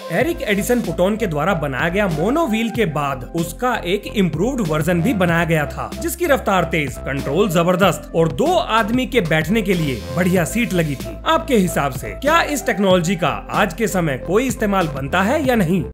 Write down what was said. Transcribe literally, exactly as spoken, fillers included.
Eric Edison पुटोन के द्वारा बनाया गया मोनो व्हील के बाद उसका एक इम्प्रूव्ड वर्जन भी बनाया गया था, जिसकी रफ्तार तेज, कंट्रोल जबरदस्त और दो आदमी के बैठने के लिए बढ़िया सीट लगी थी। आपके हिसाब से क्या इस टेक्नोलॉजी का आज के समय कोई इस्तेमाल बनता है या नहीं?